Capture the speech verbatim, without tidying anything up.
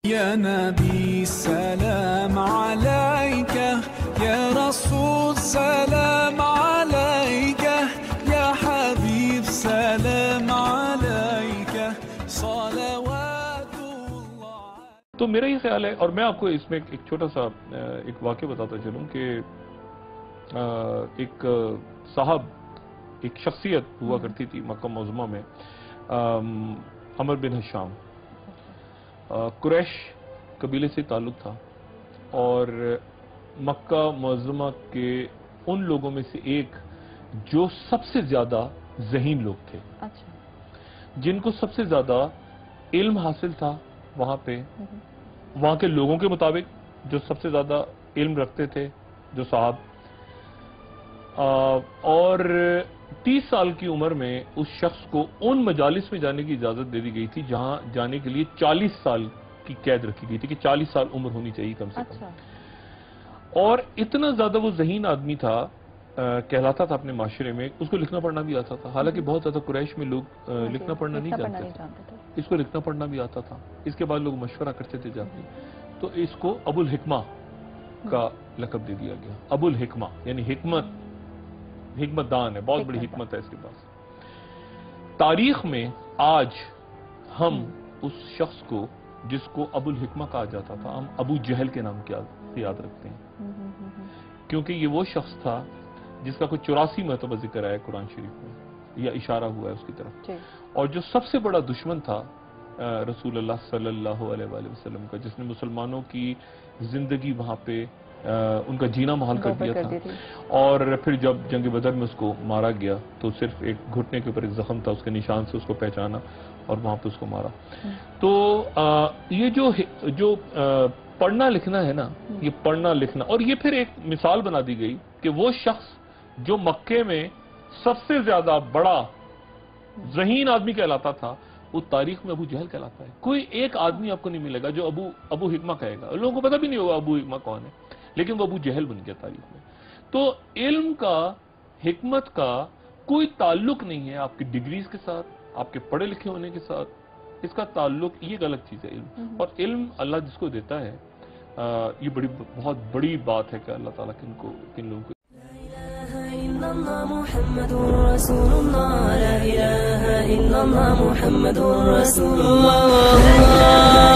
یا نبی سلام علیک یا رسول سلام علیک یا حبیب سلام علیک صلوات اللہ. تو میرا یہ خیال ہے، اور میں آپ کو اس میں ایک چھوٹا سا ایک واقعہ بتاتا چلوں کہ ایک صاحب ایک شخصیت ہوا کرتی تھی مکہ معظمہ میں، عمر بن حشام، قریش قبیلے سے تعلق تھا اور مکہ معظمہ کے ان لوگوں میں سے ایک جو سب سے زیادہ ذہین لوگ تھے، جن کو سب سے زیادہ علم حاصل تھا وہاں پہ، وہاں کے لوگوں کے مطابق جو سب سے زیادہ علم رکھتے تھے جو صاحب، اور تیس سال کی عمر میں اس شخص کو ان مجالس میں جانے کی اجازت دے دی گئی تھی جہاں جانے کے لیے چالیس سال کی قید رکھی گئی تھی کہ چالیس سال عمر ہونی چاہیے کم سے کم. اور اتنا زیادہ وہ ذہین آدمی تھا، کہلاتا تھا اپنے معاشرے میں، اس کو لکھنا پڑھنا بھی آتا تھا، حالانکہ بہت زیادہ قریش میں لوگ لکھنا پڑھنا نہیں جانتے تھے، اس کو لکھنا پڑھنا بھی آتا تھا. اس کے بعد لوگ مشورہ کرتے تھے جاتے، تو اس کو ابو الحکمہ کا لقب دے دیا گیا. ابو الحکمہ یعنی حکمت، حکمت دان ہے، بہت بڑی حکمت ہے اس کے پاس. تاریخ میں آج ہم اس شخص کو جس کو ابو الحکمہ کہا جاتا تھا، ہم ابو جہل کے نام سے یاد رکھتے ہیں، کیونکہ یہ وہ شخص تھا جس کا کوئی چوراسی مرتبہ ذکر آیا قرآن شریف میں یا اشارہ ہوا ہے اس کی طرف، اور جو سب سے بڑا دشمن تھا رسول اللہ صلی اللہ علیہ وآلہ وسلم کا، جس نے مسلمانوں کی زندگی وہاں پہ ان کا جینا محال کر دیا تھا. اور پھر جب جنگ بدر میں اس کو مارا گیا تو صرف ایک گھٹنے کے اوپر ایک زخم تھا، اس کے نشان سے اس کو پہچانا اور وہاں پہ اس کو مارا. تو یہ جو جو پڑھنا لکھنا ہے نا، یہ پڑھنا لکھنا، اور یہ پھر ایک مثال بنا دی گئی کہ وہ شخص جو مکے میں سب سے زیادہ بڑا ذہین آدمی کہلاتا تھا، وہ تاریخ میں ابو جہل کہلاتا ہے. کوئی ایک آدمی آپ کو نہیں ملے گا جو ابو ابو حکمہ کہے گا، لوگوں کو پتہ بھی نہیں ہوگا ابو حکمہ کون ہے، لیکن وہ ابو جہل بن گیا تاریخ میں. تو علم کا، حکمت کا کوئی تعلق نہیں ہے آپ کی ڈگریز کے ساتھ، آپ کے پڑھے لکھے ہونے کے ساتھ. اس کا تعلق، یہ غلط چیز ہے علم. اور علم اللہ جس کو دیتا ہے، یہ بڑی بہت بڑی بات ہے کہ اللہ تعالیٰ کن کو کن لوگوں کو. محمد رسول اللہ، لا الہ الا اللہ محمد رسول اللہ.